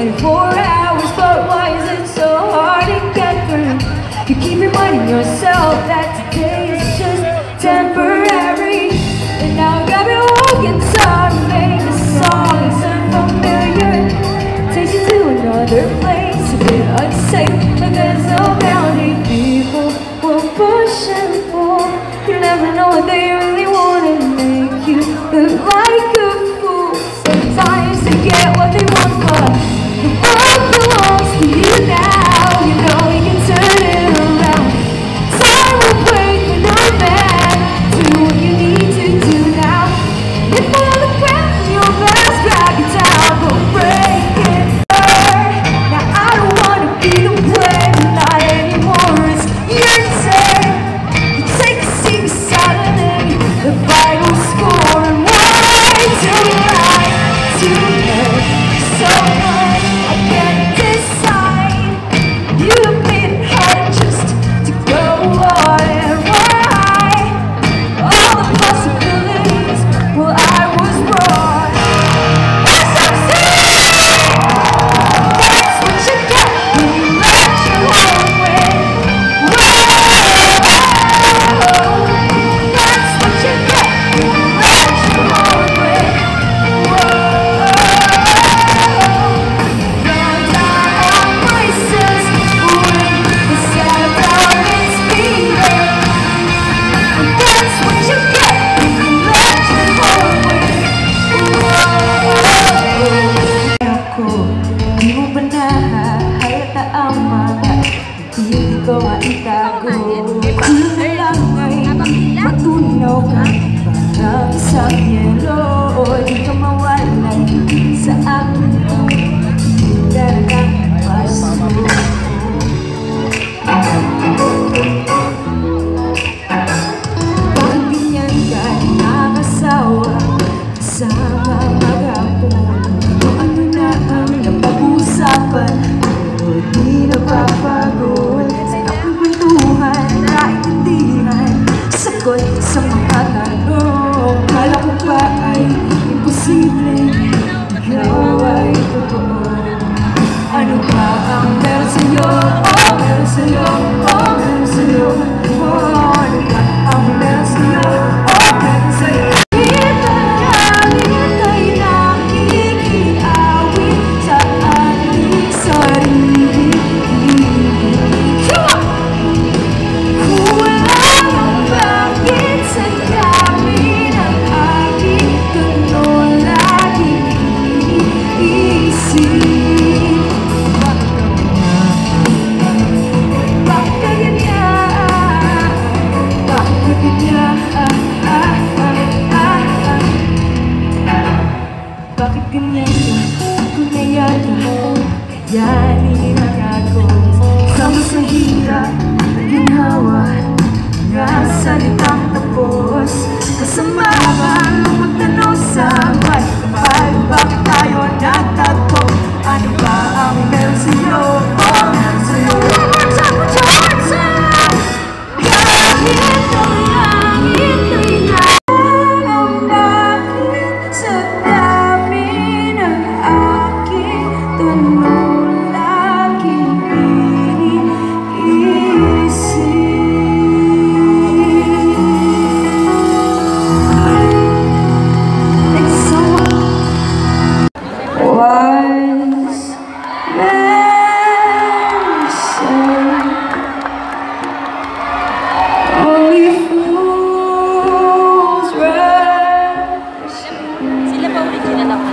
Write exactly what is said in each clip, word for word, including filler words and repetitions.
twenty-four hours, but why is it so hard to get through? You keep reminding yourself that today is just temporary, and now I got me walking tired to make a song that's unfamiliar. Takes you to another place, a bit unsafe, but there's no boundary. People will push and pull. You never know what they really want to make you look like a fool. Sometimes they get what they want, but the world belongs to you now. You know you can turn it around. Time will wait when you're mad. Do what you need to do now. If all the crap in your past drag it down, go break it. Now I don't wanna be the blame, not anymore. It's your turn. You take a seat beside me, the final score, and why do I do it so much? I can't decide. You've been hard just to go on and right. All the possibilities, well I was wrong. S M C! That's what you get when you let your heart win. That's what you get when you let your heart win. And I have places when the sound is beating. And that's what you get when you let your heart win. Ako, di mo ba nahalata ang mga hindi ko maitago? Kulang na lang ay matunaw ka parang isang yelo. Di ka mawalay sa akin talagang paso. Bakit ganyan ka nakakasawa kasama mag-apon? Kung ano na ang napag-usapan, pero di napapagod. Ako'y kwentuhan, naiintindihan, sagot sa mga tanong. Kala ko ba ay imposible, ikaw ay totoo. Ano ba ang meron sa'yo? Oh, meron sa'yo. Oh, meron sa'yo. Oh, ano ba ang meron sa'yo? Oh, meron sa'yo. Bakit ganyan ka? Kung nayata, yanin ang ako. Sama sa hirap, ginhawa, nga salitang tapos. Kasama ba ang magtanong sa buhay? Kapag bakit tayo nagtagpo? Ano ba ang meron sa'yo? Oh, meron sa'yo. What's up, what's up, what's up? Kahit ang langit ay nalang bakit sa dami ng aking tanong laging iniisip. And so wise men say only fools rush. Sila ba original ako?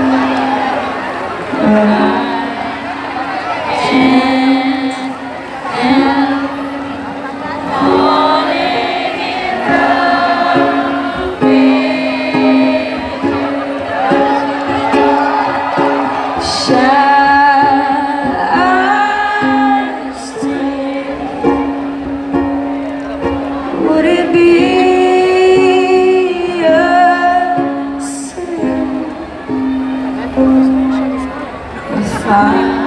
Would it be a sin if I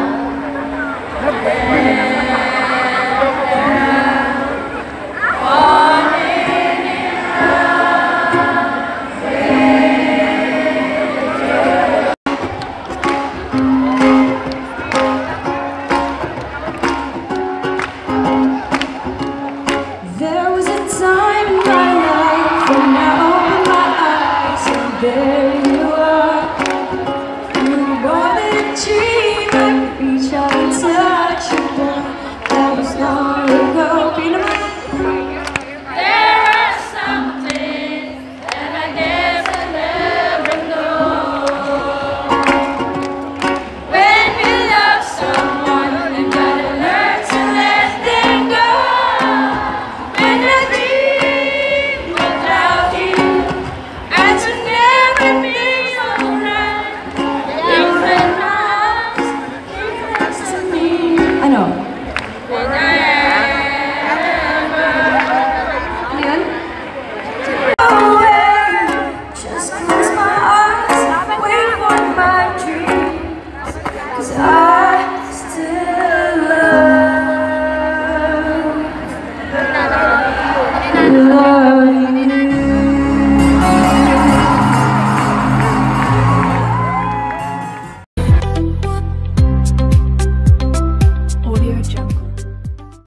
There you